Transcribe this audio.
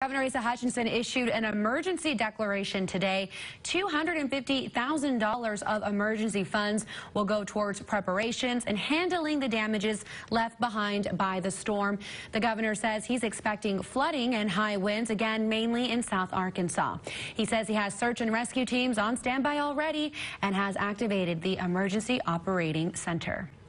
Governor Asa Hutchinson issued an emergency declaration today. $250,000 of emergency funds will go towards preparations and handling the damages left behind by the storm. The governor says he's expecting flooding and high winds again, mainly in South Arkansas. He says he has search and rescue teams on standby already and has activated the Emergency Operating Center.